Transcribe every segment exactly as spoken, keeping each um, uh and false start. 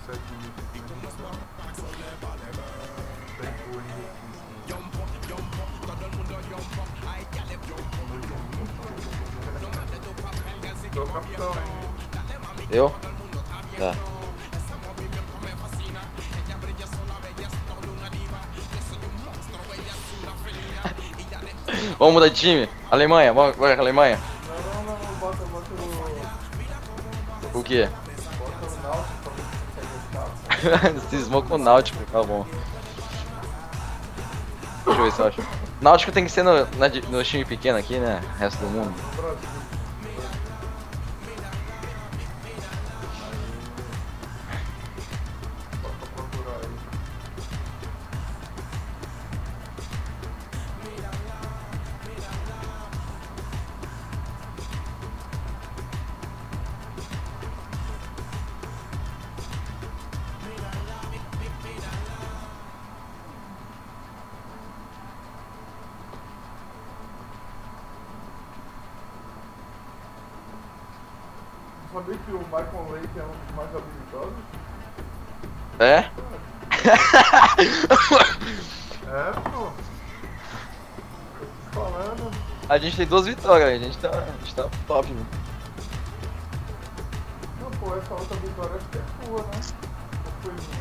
sete minutos aqui. Tempo ainda. Tô capitão, hein? Eu? Tá. Vamos mudar de time? Alemanha, bora com a Alemanha. Não, não, não, bota, bota o... O quê? Bota o Náutico pra ver se consegue escapar. Cismou com o Náutico, tá bom. Deixa eu ver se eu acho. Náutico tem que ser no, na, no time pequeno aqui, né? Resto do mundo. Brasil. Bota pra procurar aí. Sabia que o Michael Leite é um dos mais habilidosos? É? É, pô. Tô falando. A gente tem duas vitórias, a gente tá, a gente tá top, mano. Não, pô, essa outra vitória acho que é tua, né? Ou foi minha?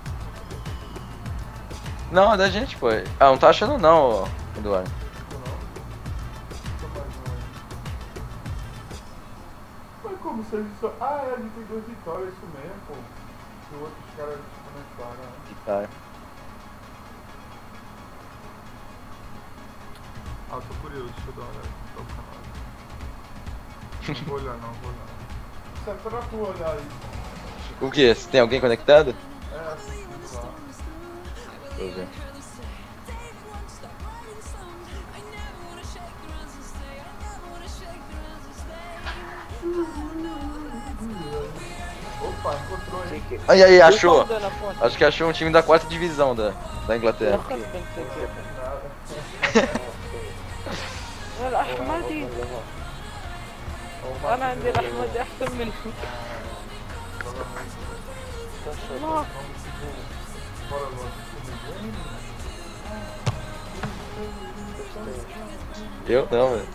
Não, é da gente, pô. Ah, não tá achando não, Eduardo. Não? Só mais um aí. Mas como se a gente só... Ah, é, a gente tem duas vitórias, isso mesmo, pô. E o outro os caras comentaram, né? E tá. Ah, tô curioso, deixa eu dar uma olhada no canal. Não vou olhar não, vou olhar. Isso é pra tu olhar aí. O que? Tem alguém conectado? É, assim, lá. Deixa eu ver. Opa, encontrou aí. Aí, aí, achou. Acho que achou um time da quarta divisão da, da Inglaterra. الأحمر دي أنا عندي الأحمر دي أحسن منه الله Eu não, velho.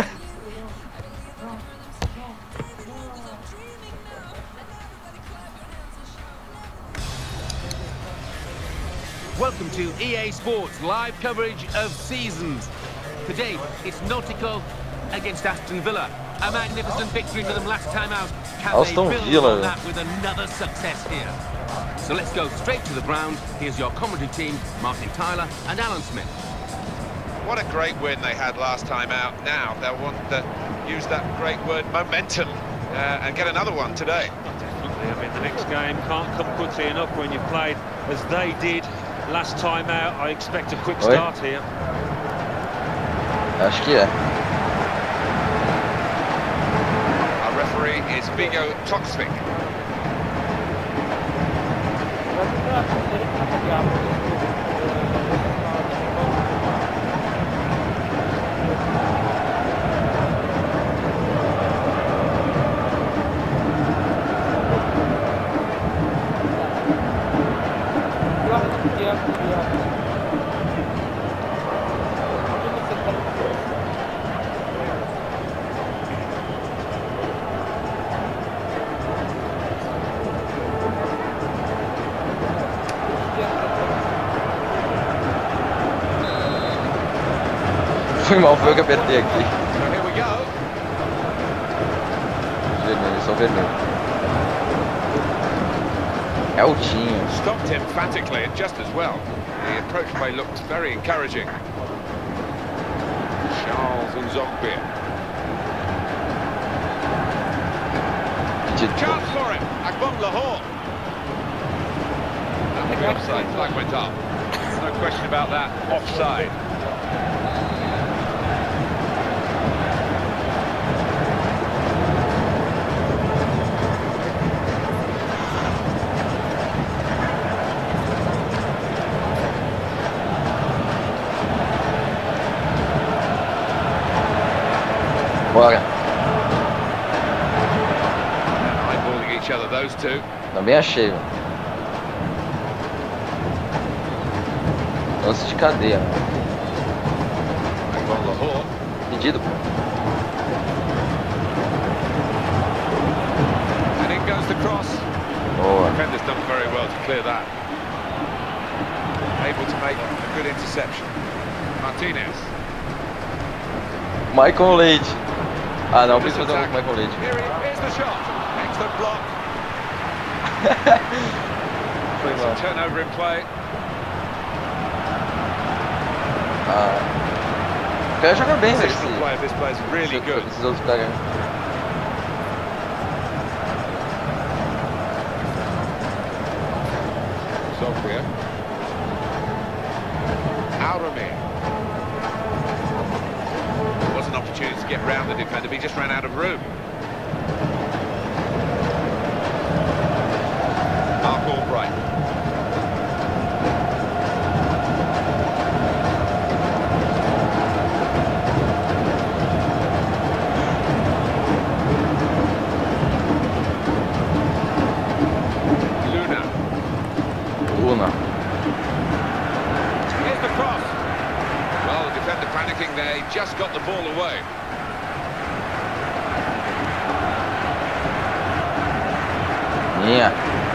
Welcome to E A Sports live coverage of seasons. Today, it's Nautical against Aston Villa. A magnificent victory for them last time out. Can they Aston build Villa. on that with another success here? So let's go straight to the ground. Here's your commentary team, Martin Tyler and Alan Smith. What a great win they had last time out. Now they'll want to use that great word momentum uh, and get another one today. Definitely. I mean, the next game can't come quickly enough when you've played as they did last time out. I expect a quick Oi? start here. Acho que é. Our referee is Vigo Toksvik. Foi mal, foi eu que apertei aqui. So here we go. Vermelho, só vermelho. É o Tinho. Stopped emphatically and just as well. The approach play looked very encouraging. Charles Nzogbia. Chance for him. Agbon Lahore. I think the offside flag went up. No question about that. Offside. Bora. Eyeballing each other, those two. Também achei, mano. Lance de cadeia. Well, Lahore. Pedido. And in goes the cross. Boa. Defender's done very well to clear that. Able to make a good interception. Martinez. Michael Leite. Ah, não, This preciso fazer um attack. Michael Leite. Here he, here's the shot. Excellent block. Foi Some mal. turnover in play. Ah. O cara joga bem, velho. Positional play of this player is really good. Esses outros caras. Sofia. Alramir. There was an opportunity to get round the defender, but he just ran out of room. Mark Albright. Luna. Luna. Here's the cross. Well, the defender panicking there, he just got the ball away. Minha.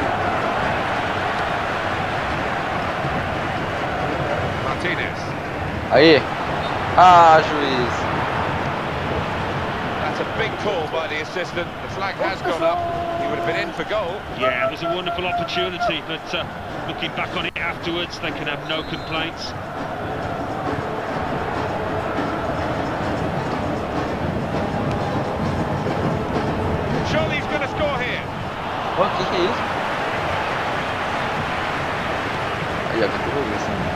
Martinez. Aí. Ah, juiz. That's a big call by the assistant. The flag has gone up. He would have been in for goal. Yeah, it was a wonderful opportunity, but uh, looking back on it afterwards, they can have no complaints. Surely he's going to score here. O que que é isso? Aí, ó, que eu assim.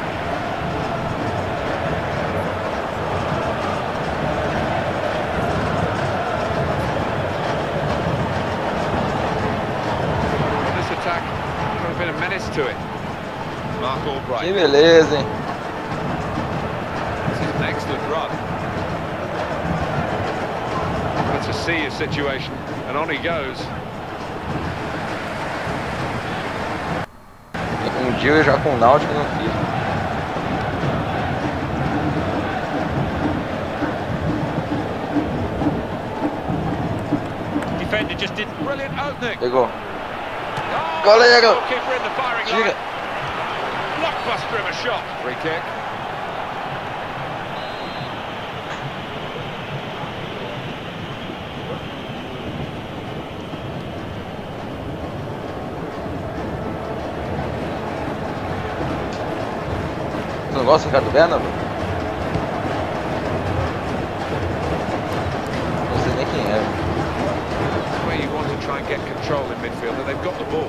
This attack got a bit of menace to it. Mark Que Albright. beleza, hein? This is an excellent run. That's a see situation, and on he goes. Um dia eu já com o Náutico no FIFA. Defender just didn't. Brilliant opening. Pegou. Oh, Goleiro. goalkeeper in the firing Tira. line. Blockbuster of a shot. Free kick. Você não gosta do Ricardo Berna? Não sei nem quem é. Where you want to try and get control in midfield, and they've got the ball.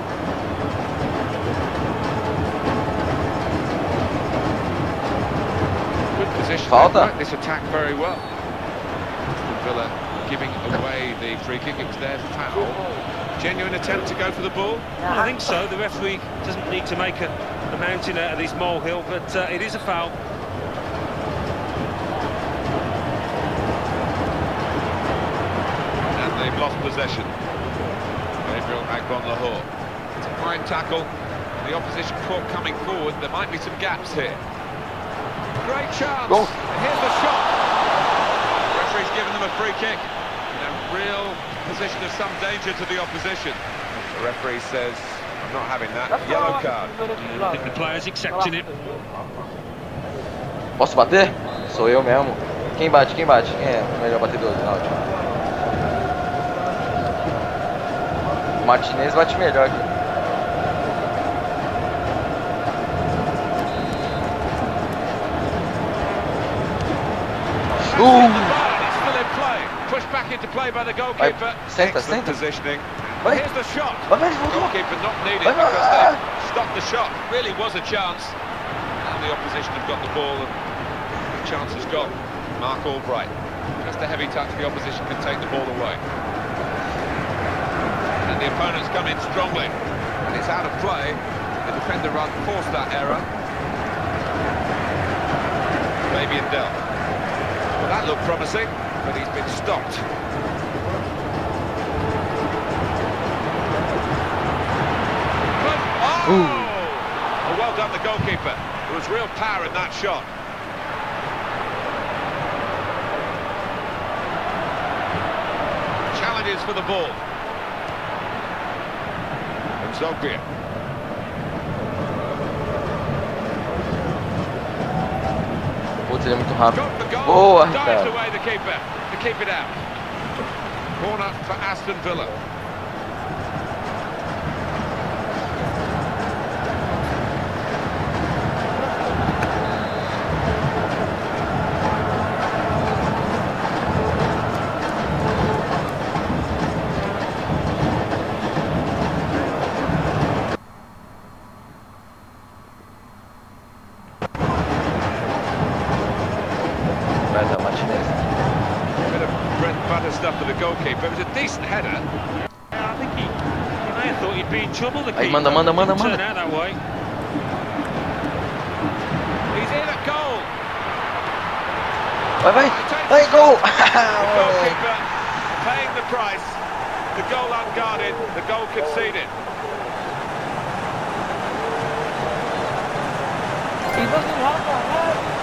Good position. Falta. They worked this attack very well. Villa giving away the free kick. It was their foul. Genuine attempt to go for the ball. Well, I think so. The referee doesn't need to make a, a mountain out of this molehill, but uh, it is a foul. And they've lost possession. Gabriel Agbon Lahore. It's a fine tackle. The opposition court coming forward. There might be some gaps here. Great chance. Go. And here's the shot. Referee's given them a free kick. In a real position of some danger to the opposition. The referee says, I'm not having that. Yellow card. I think the player's accepting it. Posso bater? Sou eu mesmo. Quem bate? Quem bate? Quem é o melhor batedor do Náutico? O Martinez bate melhor aqui. It's still in play. Pushed back into play by the goalkeeper. Vai, senta, Excellent senta. positioning. Vai. Here's the shot. Vai, vai, voltou. Goalkeeper not needed Vai, vai. because they stopped the shot. Really was a chance. And the opposition have got the ball and the chance is gone. Mark Albright. Just a heavy touch, the opposition can take the ball away. And the opponents come in strongly. And it's out of play. The defender run forced that error. Fabian Del. Well, that looked promising, but he's been stopped. Oh! Oh, well done, the goalkeeper. There was real power in that shot. Challenges for the ball. And Zogby. Putz, ele é muito rápido. Got the goal. Boa, Dives Ricardo. away the keeper to keep it out. Corner for Aston Villa. Roberto Martinez. Bit of bread and butter stuff for the goalkeeper. It was a decent header. Yeah, I think he, he may have thought he'd be in trouble. The Aí, keeper. manda, manda, manda, Didn't turn manda. out that way. He's in at goal. Vai, vai. Vai, gol! The goalkeeper paying the price. The goal unguarded. The goal conceded. He doesn't have a head.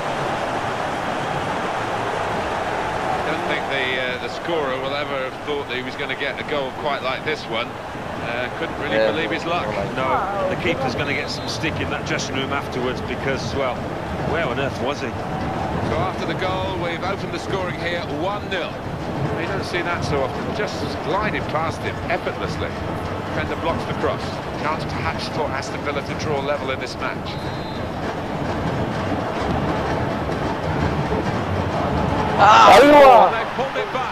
I don't think the uh, the scorer will ever have thought that he was going to get a goal quite like this one. Uh, couldn't really Yeah, believe his luck. No, the keeper's going to get some stick in that dressing room afterwards because, well, where on earth was he? So after the goal, we've opened the scoring here, one nil. You don't see that so often. Just gliding past him effortlessly. Defender blocks the cross. Chance perhaps for Aston Villa to draw level in this match. Ah, And boa! they pulled it back.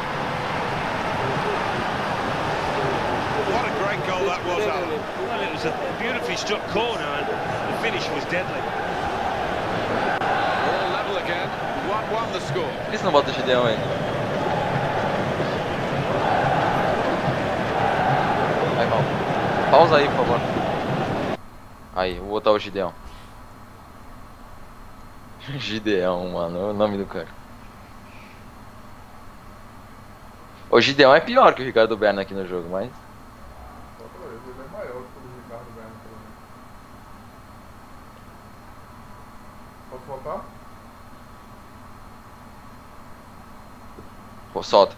What a great goal that was, Alan. Well, it was a beautifully struck corner and the finish was deadly. All level again. one one the score. Por que você não bota o Gideão aí? Aí, Paulo. Pausa aí, por favor. Aí, vou botar o Gideão. Gideão, mano, é o nome do cara. O Gideão é pior que o Ricardo Berna aqui no jogo, mas... Outra vez, ele é maior que o Ricardo Berna, pelo menos. Posso voltar? Pô, solta.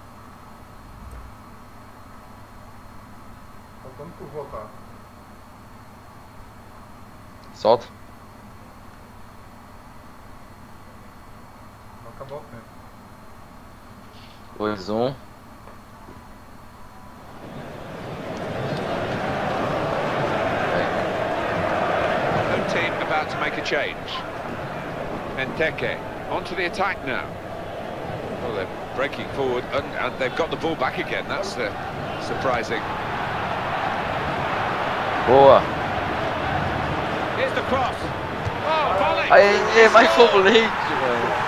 Faltando por voltar. Solta. Acabou o tempo. dois, um. No team about to make a change. Benteke onto the attack now. Well, they're breaking forward and, and they've got the ball back again. That's uh, surprising. Boa. Here's the cross. Oh, volley! Aê, mais fogo leite, mano.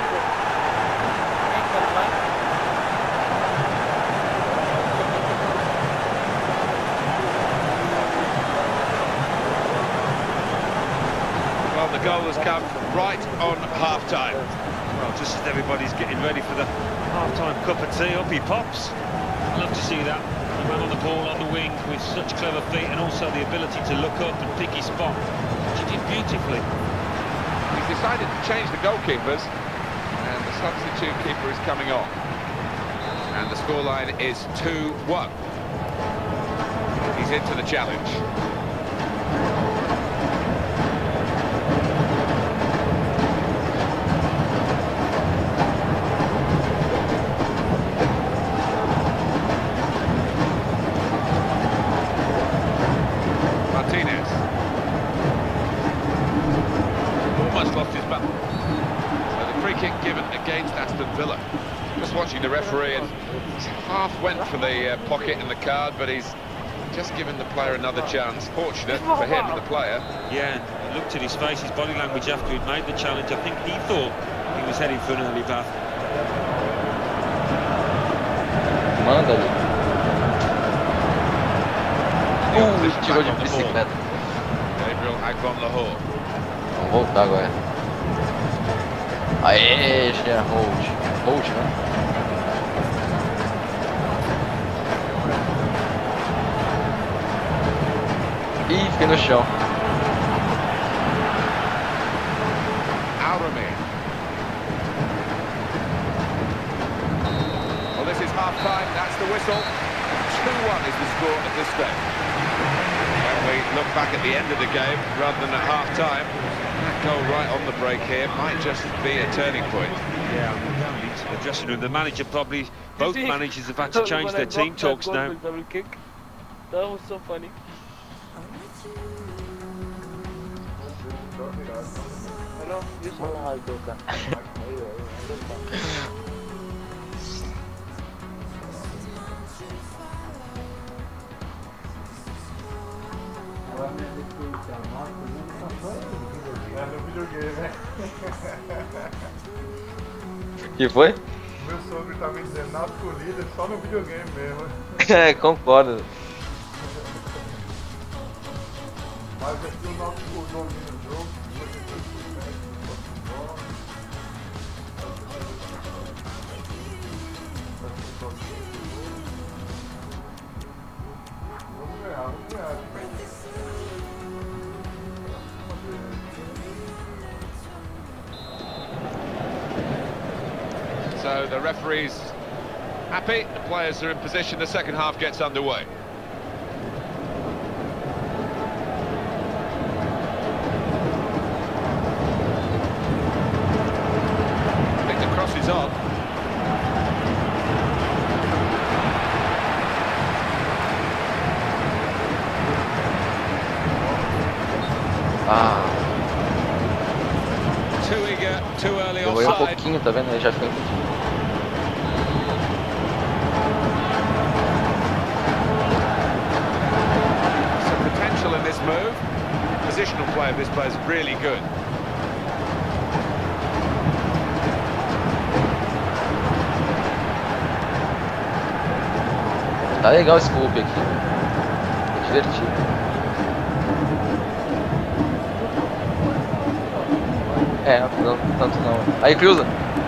Well, the goal has come right on half-time. Well, just as everybody's getting ready for the half-time cup of tea, up he pops. Love to see that. The man on the ball on the wing with such clever feet and also the ability to look up and pick his spot, which he did beautifully. He's decided to change the goalkeepers, and the substitute keeper is coming on. And the scoreline is two one. He's into the challenge. Martinez. Almost lost his balance. So the free kick given against Aston Villa. Just watching the referee, and he's half went for the uh, pocket in the card, but he's just given the player another chance. Fortunate for him, the player. Yeah, he looked at his face, his body language after he'd made the challenge. I think he thought he was heading for an early bath. Manda ali. Uh, tirou de bicicleta. Gabriel Agbon Lahore. Vamos voltar agora. Aê, Jean Holt. Holt, né? Ih, fiquei no chão. whistle. two one is the score at this stage. When we look back at the end of the game, rather than at half-time, that goal right on the break here might just be a turning point. Yeah, I mean, the dressing room, the manager probably, both managers have had to change their team talks now. Double kick. That was so funny. Hello, you saw how I do that. É no videogame, né? Que foi? Meu sogro tá me dizendo, Náutico líder só no videogame mesmo. É, concordo. Mas aqui o Náutico domina o jogo. Vamos ganhar, vamos ganhar. So the referee's happy, the players are in position, the second half gets underway. I think the cross is on. Ah, Too eager, too early demorei um offside. pouquinho, tá vendo? Aí já ficou impedido. Some potential in this move. Positional play of this player is really good. Tá legal esse golpe aqui. É divertido. É, não tanto não. Aí cruza.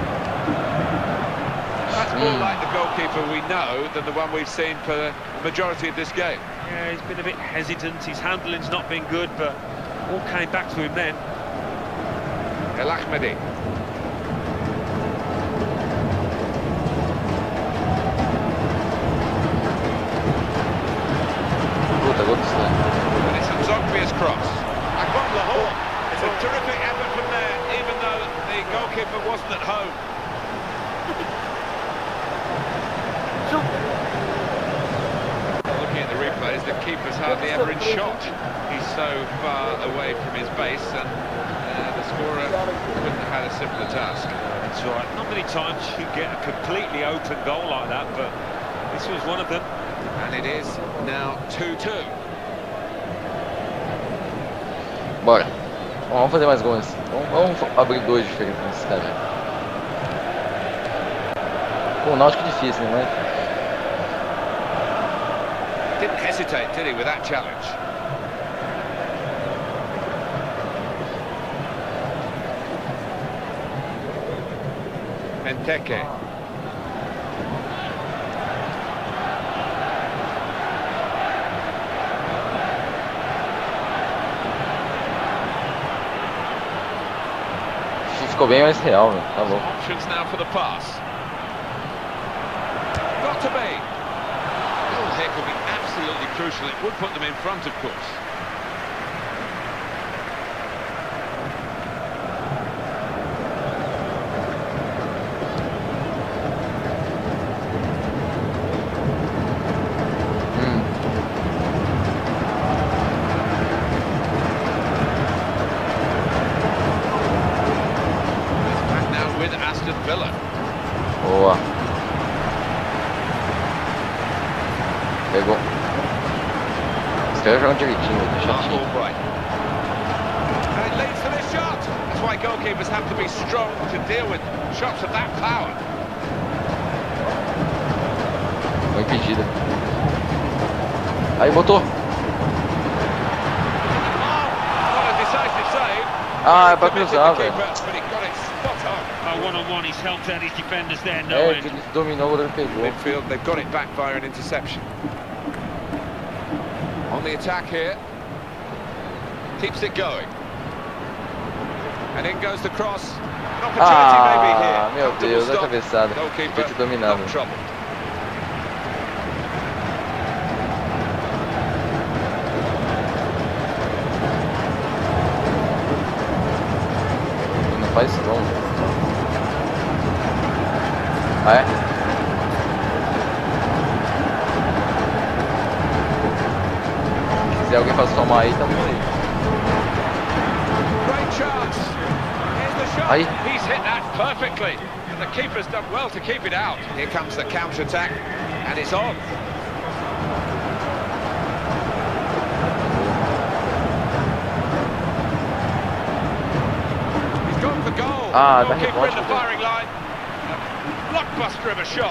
That's more like the goalkeeper we know than the one we've seen for the majority of this game. Yeah, he's been a bit hesitant, his handling's not been good, but all came back to him then. El Ahmadi. Puta, gol do Slam. And it's a Zogbia's cross. Akbom Lahore. It's a terrific effort from there, even though the goalkeeper wasn't at home. Looking at the replays, the keeper's hardly ever in shot. He's so far away from his base, and uh, the scorer couldn't have had a simpler task. That's right, not many times you get a completely open goal like that, but this was one of them. And it is now two two. Bora. Bom, vamos fazer mais gols. Vamos, vamos abrir dois diferentes nesses caras. Pô, o Náutico é difícil, né? Didn't hesitate, did he, with that challenge? Benteke. Ficou bem mais real, velho. Tá louco. Options now for the pass. Got to be. Goal here could be absolutely crucial. It would put them in front, of course. Villa. Boa. Pegou. Os caras jogam direitinho, deixa Mark aqui. Albright. And it leads to this shot. That's why goalkeepers have to be strong to deal with shots of that power. Foi impedida. Aí botou. Not a decisive save. Ah, é pra cruzar, velho. But he got it spot on. Oh, one on one, he's helped out his defenders there, no É, end. que ele dominou, o goleiro pegou. Midfield, they've got it back via an interception. On the attack here. Keeps it going. And in goes the cross. An opportunity maybe here. Ah, meu Comfortable Deus, a stop. cabeçada. Goalkeeper Podia ter dominado. not troubled. quiser alguém pra somar aí, tamo aí. Great chance. Here's the shot. Aí. He's hit that perfectly. And the keeper's done well to keep it out. Here comes the counter-attack. And it's on. He's gone for goal. Ah, dá Goalkeeper rebote, in the velho. firing line. A blockbuster of a shot.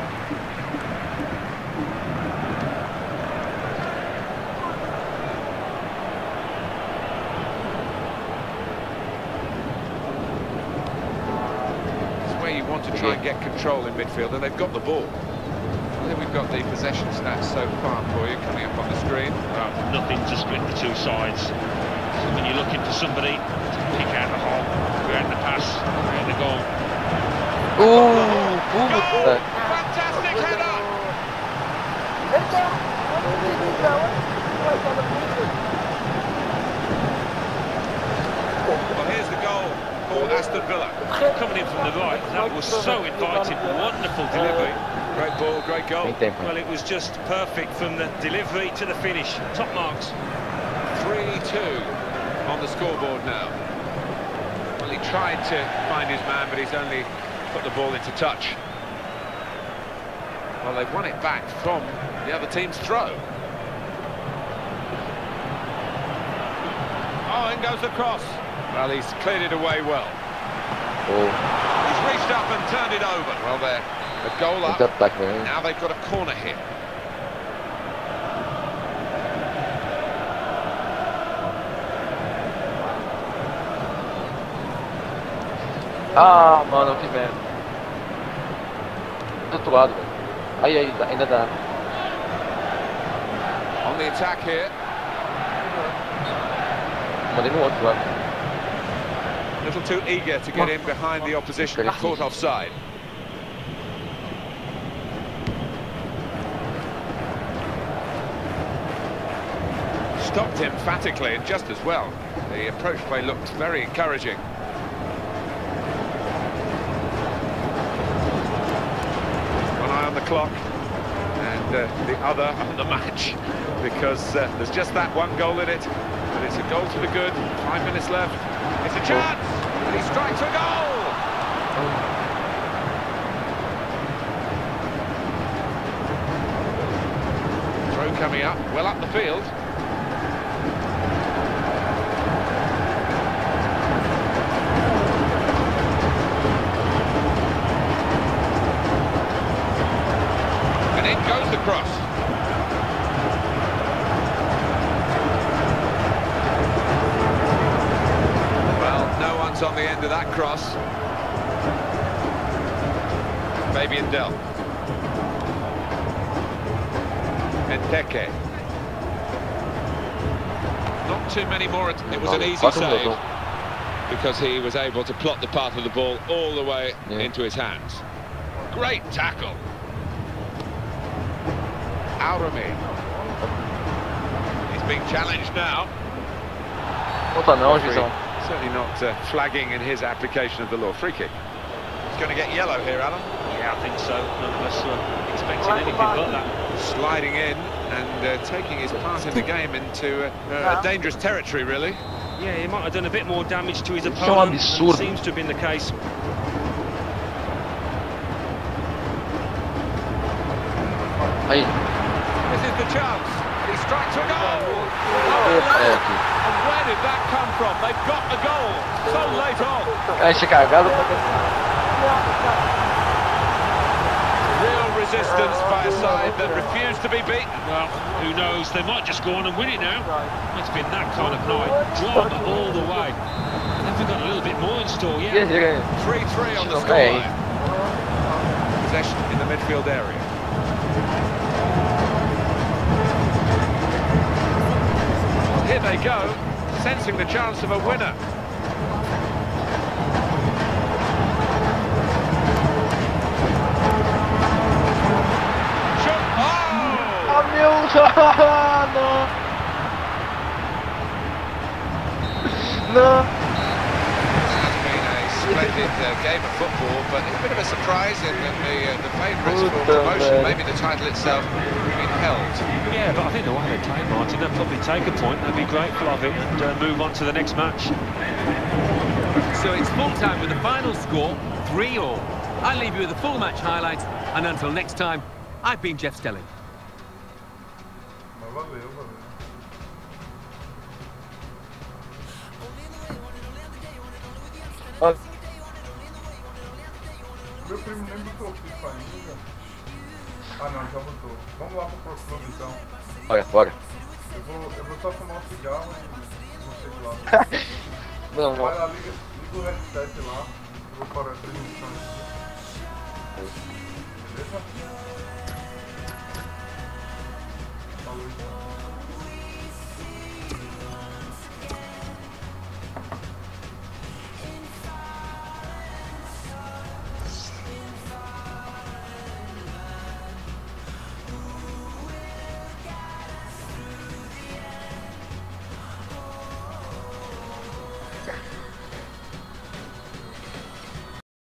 To try and get control in midfield, and they've got the ball. Well, here we've got the possession stats so far for you coming up on the screen. Well, nothing to split the two sides. So when you're looking for somebody to pick out the hole, create the pass, create the goal. Uh, Goal! puta. Fantastic header! Well, here's the goal for Aston Villa. Coming in from the right, that was so inviting. Wonderful delivery. Great ball, great goal. Tem tempo. Well, it was just perfect from the delivery to the finish. Top marks. three two on the scoreboard now. Well, he tried to find his man, but he's only put the ball into touch. Well, they've won it back from the other team's throw. Oh, in goes the cross. Well, he's cleared it away well. Oh, He's reached up and turned it over. Well, they're a goal up. muito ataque, velho. Now they've got a corner here. Ah, mano, que merda. Do outro lado, velho. Aí, aí, dá- ainda dá. On the attack here. Mandei no outro lado. A little too eager to get in behind the opposition, caught offside. Stopped emphatically and just as well. The approach play looked very encouraging. One eye on the clock and uh, the other on the match, because uh, there's just that one goal in it, but it's a goal to the good. Five minutes left. It's a chance, and he strikes a goal. Throw coming up, well up the field. And in goes the cross. Well, no one's on the end of that cross. Fabian Del. Benteke. Not too many more. It was an easy save because he was able to plot the path of the ball all the way Yeah. into his hands. Great tackle. Aurami. He's being challenged now. Conta não, Gizão. Certainly not uh, flagging in his application of the law. Free kick. He's going to get yellow here, Alan. Yeah, I think so. None of us were expecting anything but that. Sliding in and uh, taking his part in the game into uh, uh, dangerous territory, really. Yeah, he might have done a bit more damage to his Isso é um opponent. and absurdo. it seems to have been the case. Aí. This is the chance. He strikes a goal. Epa, é aqui. And where did that come from? They've got the goal so late on. Caixa cagado pra Real resistance by a side that refused to be beaten. Well, who knows? They might just go on and win it now. It's been that kind of night. Drama all the way. They've got a little bit more in store, yeah. three three on the Okay. scoreline. Possession in the midfield area. Here they go, sensing the chance of a winner. Shot! Oh! Ah, meu! Não! Não! It's been a splendid uh, game of football, but a bit of a surprise in that the, uh, the favourites for Puta, promotion, velho. maybe the title itself, been held. Yeah, Yeah, but I think the way they play, Martin, they'll probably take a point. They'll be grateful of it and uh, move on to the next match. So it's full time with the final score, three all. I'll leave you with the full match highlights, and until next time, I've been Jeff Stelling. Mas valeu, valeu. Oh, Meu primo nem botou FIFA ainda. Ah não, já botou. Vamos lá pro próximo então. Bora, bora. Eu vou, eu vou só fumar um cigarro e vou sair de lá. não, Vai não. lá, liga, liga o headset lá. Eu vou parar a transmissão aqui. Beleza? Falou então.